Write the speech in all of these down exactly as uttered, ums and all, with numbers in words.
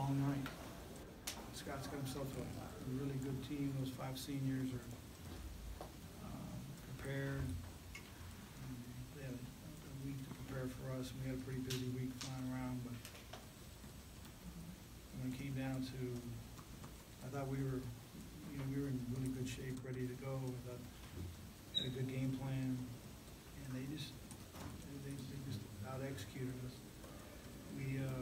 long night. Scott's got himself a, a really good team. Those five seniors are uh, prepared. Um, They had a, a week to prepare for us, and we had a pretty busy week flying around, but when it came down to, I thought we were, you know, we were in really good shape, ready to go. I thought had a good game plan, and they just, they, they just out executed us. We, uh,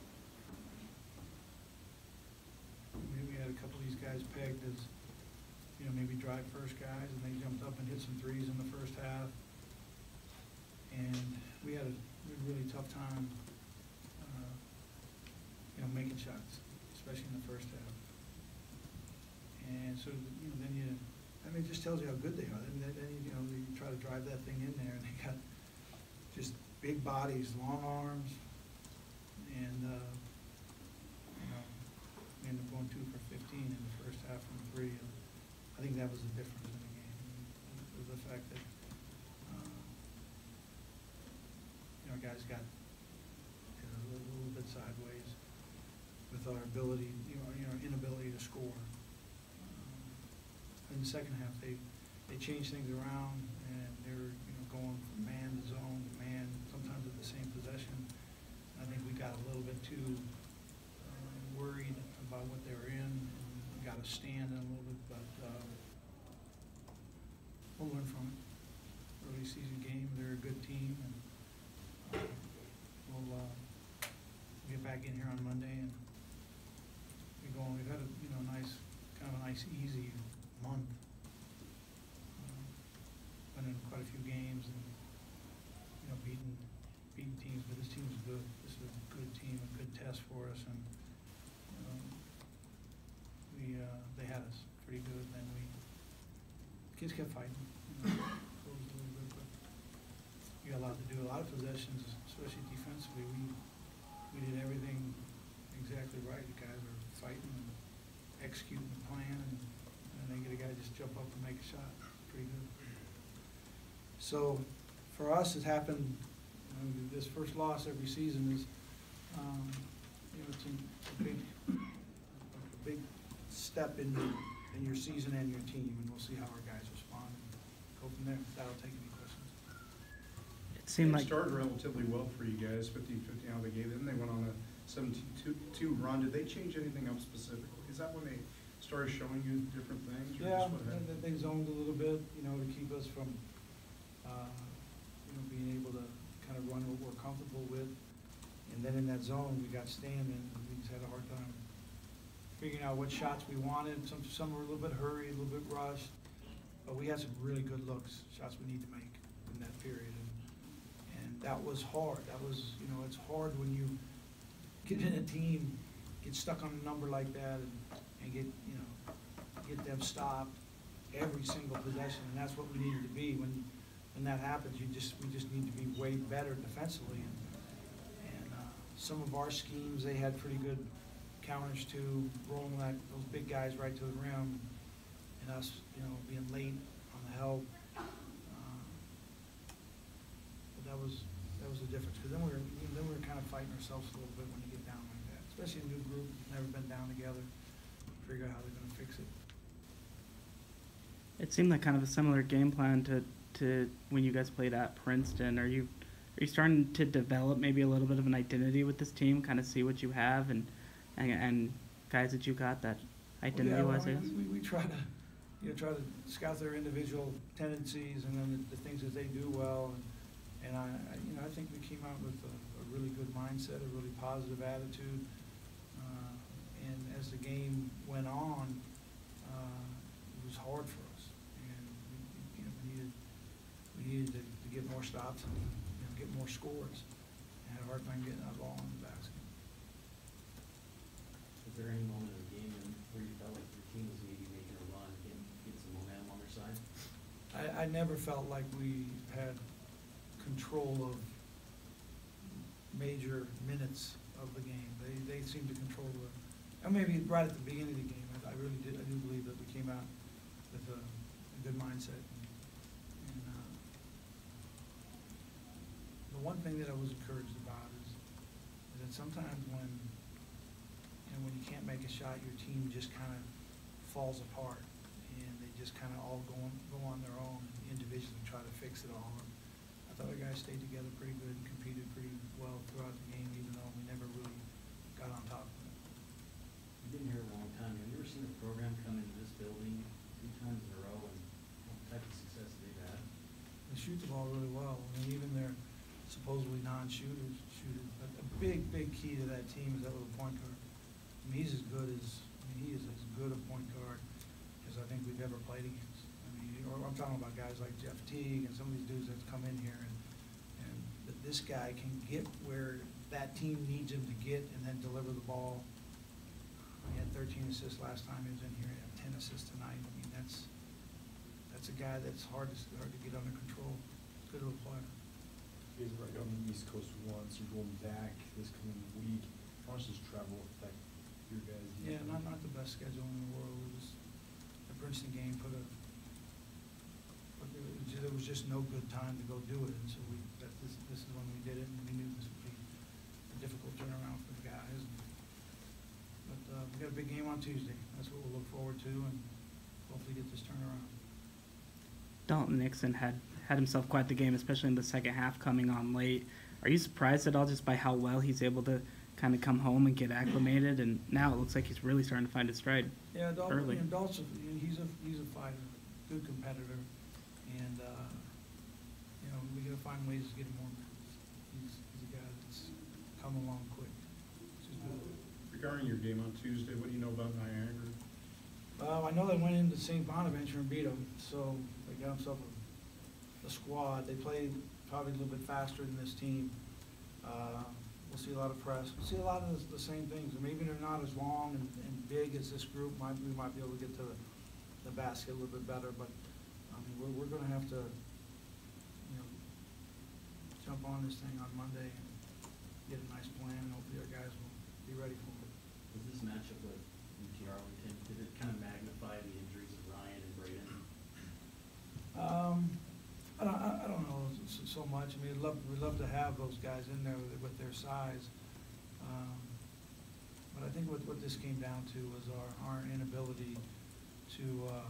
we, we had a couple of these guys pegged as, you know, maybe drive first guys, and they jumped up and hit some threes in the first half. And we had a, we had a really tough time, uh, you know, making shots, especially in the first half. And so, you know, then you, I mean, it just tells you how good they are. Then, then you know, you try to drive that thing in there, and they got just big bodies, long arms, and, uh, you know, we ended up going two for fifteen in the first half from three. And I think that was the difference in the game. It was the fact that, uh, you know, guys got you know, a little, little bit sideways with our ability, you know, you know, inability to score. In the second half, they, they changed things around, and they were, you know, going from man to zone to man, sometimes at the same possession. I think we got a little bit too uh, worried about what they were in, and we got to stand in a little bit, but uh, we'll learn from it. Early season game, they're a good team, and uh, we'll uh, get back in here on Monday, and we go. We've had a, you know, nice, kind of a nice, easy month. Uh, been in quite a few games and, you know, beating beating teams, but this team is good. This is a good team, a good test for us, and um, we uh, they had us pretty good. Then we kids kept fighting. You know, closed a little bit, but we got a lot to do. A lot of possessions, especially defensively. We we did everything exactly right. The guys were fighting and executing the plan, and and they get a guy just jump up and make a shot. Pretty good. So for us, it happened, you know, this first loss every season is, um, you know, it's a, a big, a big step in your, in your season and your team, and we'll see how our guys respond and go from there. That'll take any questions. It seemed They like started relatively well for you guys, fifteen fifteen out of the gate. Then they went on a seventeen two run. Did they change anything up specifically? Is that when they started showing you different things? Or Yeah, just what and happened? then they zoned a little bit, you know, to keep us from, uh, you know, being able to kind of run what we're comfortable with. And then in that zone, we got standing, and we just had a hard time figuring out what shots we wanted. Some, some were a little bit hurried, a little bit rushed, but we had some really good looks, shots we need to make in that period. And, and that was hard. That was, you know, it's hard when you get in a team, get stuck on a number like that, and, and get, you know, get them stopped every single possession, and that's what we needed to be. When when that happens, you just we just need to be way better defensively. And, and uh, some of our schemes, they had pretty good counters to rolling that those big guys right to the rim, and us, you know, being late on the help. Uh, but that was that was the difference, because then we were then we were kind of fighting ourselves a little bit when you get down like that, especially a new group, never been down together. Figure out how they're going to fix it. it seemed like kind of a similar game plan to, to when you guys played at Princeton. Are you are you starting to develop maybe a little bit of an identity with this team, kind of see what you have and and, and guys that you got that identity well, wise? yeah, I guess? we, we, we try to you know try to scout their individual tendencies and then the, the things that they do well, and and I, I you know I think we came out with a, a really good mindset, a really positive attitude. Uh, And as the game went on, uh, it was hard for us, and we, you know, we needed we needed to, to get more stops and you know, get more scores. And had a hard time getting that ball in the basket. Was there any moment in the game where you felt like your team was maybe making a run, getting, getting some momentum on their side? I, I never felt like we had control of major minutes of the game. They they seemed to control the. And maybe right at the beginning of the game, I, I really did. I do believe that we came out with a, a good mindset. And, and uh, the one thing that I was encouraged about is, is that sometimes when you and when you can't make a shot, your team just kind of falls apart, and they just kind of all go on, go on their own and individually try to fix it all. And I thought our guys stayed together pretty good and competed pretty well throughout the game, even though we never really got on top of it. You've been here a long time. Have you ever seen a program come into this building two times in a row and what type of success they've had? They shoot the ball really well. I mean, even their supposedly non-shooters shoot it. But a big, big key to that team is that little point guard. I mean, he's as good as, I mean, he is as good a point guard as I think we've ever played against. I mean, or I'm talking about guys like Jeff Teague and some of these dudes that come in here, and, and that this guy can get where that team needs him to get and then deliver the ball. He had thirteen assists last time he was in here. He had ten assists tonight. I mean, that's that's a guy that's hard to hard to get under control. Good little player. You guys are right on the East Coast once, you're going back this coming week. How much does travel affect your guys? Yeah, not not the best schedule in the world. It was the Princeton game put a. But it was just, it was just no good time to go do it, and so we that this this is when we did it, and we knew this would be a difficult turnaround for the guys. But uh, we got a big game on Tuesday. That's what we'll look forward to, and hopefully get this turnaround. Dalton Nixon had, had himself quite the game, especially in the second half coming on late. Are you surprised at all just by how well he's able to kind of come home and get acclimated? And now it looks like he's really starting to find his stride. Yeah, Dalton, early. you know, Dalton, you know, he's a he's a fighter, good competitor, and uh, you know we got to find ways to get him more minutes. He's, he's a guy that's come along quick, which is good. Regarding your game on Tuesday, what do you know about Niagara? Uh, I know they went into Saint Bonaventure and beat them, so they got themselves a, a squad. They played probably a little bit faster than this team. Uh, we'll see a lot of press. We'll see a lot of the, the same things. Maybe they're not as long and, and big as this group. Might we might be able to get to the, the basket a little bit better, but I mean we're we're going to have to, you know, jump on this thing on Monday and get a nice plan, and hopefully our guys will be ready for it. Was this matchup with U T Arlington, did it kind of magnify the injuries of Ryan and Braden? Um, I don't, I I don't know so, so much. I mean, we'd love, we'd love to have those guys in there with, with their size. Um, but I think what, what this came down to was our, our inability to, uh,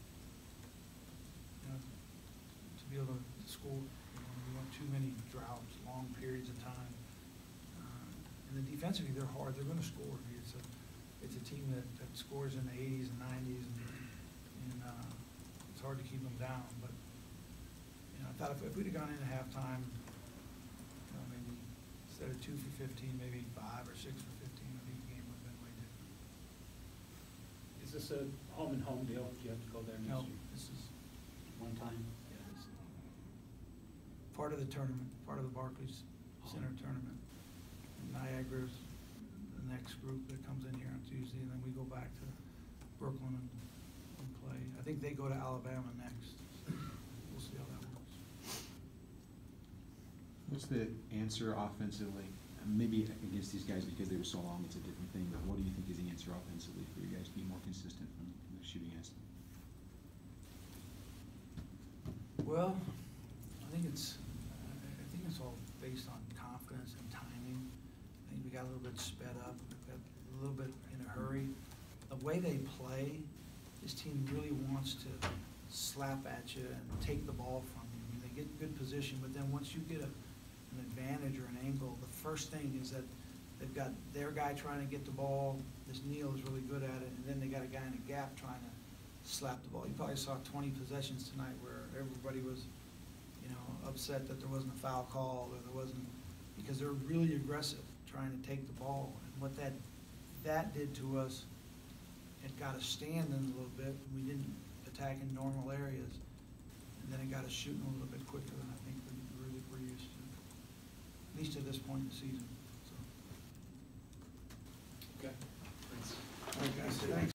you know, to be able to score. You know, we went too many droughts, long periods of time. Uh, and then defensively, they're hard. They're going to score. I mean, it's a, it's a team that, that scores in the eighties and nineties, and, and uh, it's hard to keep them down. But you know, I thought if, if we'd have gone into halftime, you know, maybe instead of two for fifteen, maybe five or six for fifteen, I think the game would have been way different. Is this a home and home deal? Do you have to go there No, next year? this is One time? yeah, this is part of the tournament, part of the Barclays Center tournament. And Niagara's the next group that comes in here on Tuesday, and then we go back to Brooklyn and, and play. I think they go to Alabama next. We'll see how that works. What's the answer offensively? Maybe against these guys because they were so long, it's a different thing, but what do you think is the answer offensively for you guys to be more consistent from from the shooting against them? Well, I think it's, I I think it's all based on confidence and timing. I think we got a little bit sped up, we got a little bit in a hurry. The way they play, this team really wants to slap at you and take the ball from you. I mean, they get good position, but then once you get a, an advantage or an angle, the first thing is that they've got their guy trying to get the ball, this Neal is really good at it, and then they got a guy in a gap trying to slap the ball. You probably saw twenty possessions tonight where everybody was, you know, upset that there wasn't a foul call, or there wasn't, because they're really aggressive trying to take the ball. And what that, that did to us, it got us standing a little bit, and we didn't attack in normal areas. And then it got us shooting a little bit quicker than I think we really were used to, at least at this point in the season.